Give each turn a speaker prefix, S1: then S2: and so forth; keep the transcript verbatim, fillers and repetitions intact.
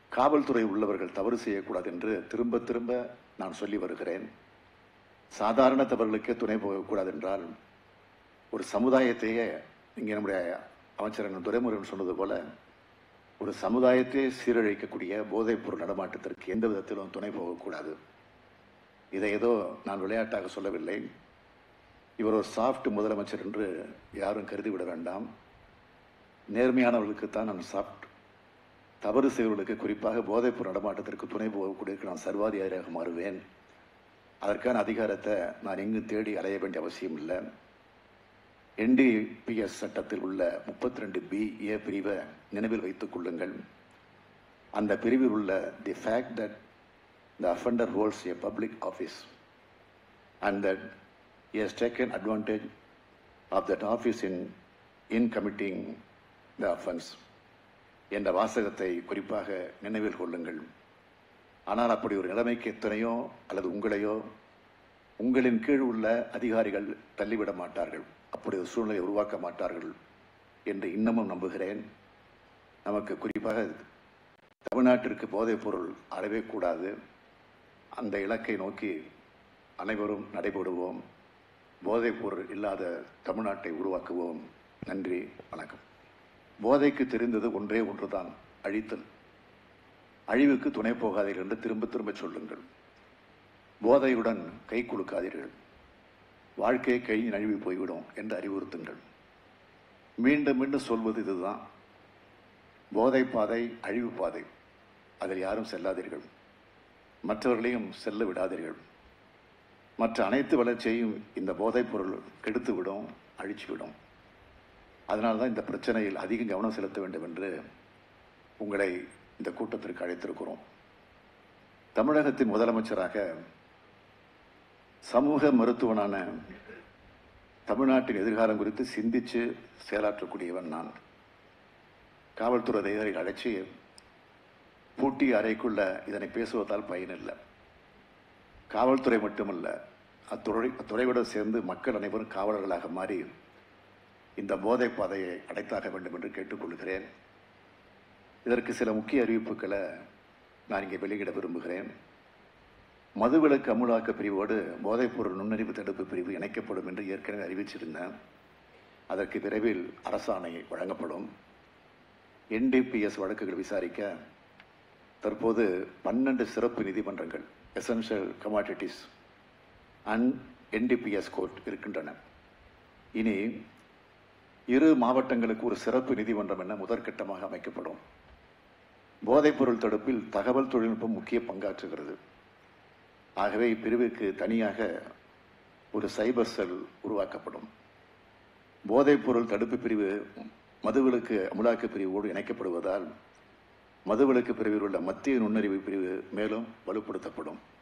S1: காவல்துறை உள்ளவர்கள் தவறு செய்யக்கூடாது என்று திரும்ப திரும்ப நான் சொல்லி வருகிறேன். சாதாரண தவறுகளுக்கே துணை போகக்கூடாது என்றால் ஒரு சமுதாயத்தையே, இங்கே நம்முடைய அமைச்சர் துரைமுருகன் சொன்னது போல, ஒரு சமுதாயத்தையே சீரழிக்கக்கூடிய போதைப் பொருள் நடமாட்டத்திற்கு எந்த விதத்திலும் துணை போகக்கூடாது. இதை ஏதோ நான் விளையாட்டாக சொல்லவில்லை. இவர் ஒரு சாஃப்ட் முதலமைச்சர் என்று யாரும் கருதிவிட வேண்டாம். நேர்மையானவர்களுக்குத்தான் நான் சாஃப்ட். தவறு செய்வர்களுக்கு, குறிப்பாக போதைப் பொருள் நடமாட்டத்திற்கு துணை போகக்கூடிய நான் சர்வாதிகாரியாக மாறுவேன். அதற்கான அதிகாரத்தை நான் எங்கு தேடி அலைய வேண்டிய அவசியம் இல்லை. என்டிபிஎஸ் சட்டத்தில் உள்ள முப்பத்தி ரெண்டு பி ஏ பிரிவை நினைவில் வைத்துக் கொள்ளுங்கள். அந்த பிரிவில் உள்ள the fact that the offender holds a public office and that he has taken advantage of that office in in committing the offense என்ற வாசகத்தை குறிப்பாக நினைவில் கொள்ளுங்கள். ஆனால் அப்படி ஒரு நிலைமைக்கு எத்தனையோ அல்லது உங்களையோ உங்களின் கீழ் உள்ள அதிகாரிகள் தள்ளிவிட மாட்டார்கள். அப்படி ஒரு சூழ்நிலையை உருவாக்க மாட்டார்கள் என்று இன்னமும் நம்புகிறேன். நமக்கு குறிப்பாக தமிழ்நாட்டிற்கு போதைப் பொருள் அறவே கூடாது. அந்த இலக்கை நோக்கி அனைவரும் நடைபெறுவோம். போதைப் பொருள் இல்லாத தமிழ்நாட்டை உருவாக்குவோம். நன்றி, வணக்கம். போதைக்கு தெரிந்தது ஒன்றே ஒன்றுதான், அழித்தல். அழிவுக்கு துணை போகாதீர்கள் என்று திரும்ப திரும்ப சொல்லுங்கள். போதையுடன் கை குலுக்காதீர்கள். வாழ்க்கையை கை நழுவி போய்விடும் என்று அறிவுறுத்துங்கள். மீண்டும் மீண்டும் சொல்வது இதுதான். போதை பாதை அழிவு பாதை. அதில் யாரும் செல்லாதீர்கள். மற்றவர்களையும் செல்ல விடாதீர்கள். மற்ற அனைத்து வளர்ச்சியையும் இந்த போதைப் பொருள் கெடுத்துவிடும், அழிச்சுவிடும். அதனால்தான் இந்த பிரச்சனையில் அதிக கவனம் செலுத்த வேண்டும் என்று உங்களை இந்த கூட்டத்திற்கு அழைத்திருக்கிறோம். தமிழகத்தின் முதலமைச்சராக சமூக மருத்துவனான தமிழ்நாட்டின் எதிர்காலம் குறித்து சிந்திச்சு செயலாற்றக்கூடியவன் நான். காவல்துறை அதிகாரிகள் அழைச்சி பூட்டி அறைக்குள்ள இதனை பேசுவதால் பயனில்லை. காவல்துறை மட்டுமல்ல, அத்துறை அத்துறையோடு சேர்ந்து மக்கள் அனைவரும் காவலர்களாக மாறி இந்த போதை பாதையை அடைத்தாக வேண்டும் என்று கேட்டுக்கொள்கிறேன். இதற்கு சில முக்கிய அறிவிப்புகளை நான் இங்கே வெளியிட விரும்புகிறேன். மதுவிலக்கு அமுலாக்க பிரிவோடு போதைப்பொருள் நுண்ணறிவு தடுப்பு பிரிவு இணைக்கப்படும் என்று ஏற்கனவே அறிவிச்சிருந்தேன். அதற்கு விரைவில் அரசாணை வழங்கப்படும். என்டிபிஎஸ் வழக்குகள் விசாரிக்க தற்போது பன்னெண்டு சிறப்பு நீதிமன்றங்கள், essential commodities and NDPS court இருக்கின்றன. இனி இரு மாவட்டங்களுக்கு ஒரு சிறப்பு நீதிமன்றம் என முதற்கட்டமாக அமைக்கப்படும். போதைப்பொருள் தடுப்பில் தகவல் தொழில்நுட்பம் முக்கிய பங்காற்றுகிறது. ஆகவே இப்பிரிவுக்கு தனியாக ஒரு சைபர் செல் உருவாக்கப்படும். போதைப்பொருள் தடுப்பு பிரிவு மதுவிலக்கு அமுலாக்க பிரிவோடு இணைக்கப்படுவதால் மதுவிலக்கு பிரிவில் உள்ள மத்திய நுண்ணறிவு பிரிவு மேலும் வலுப்படுத்தப்படும்.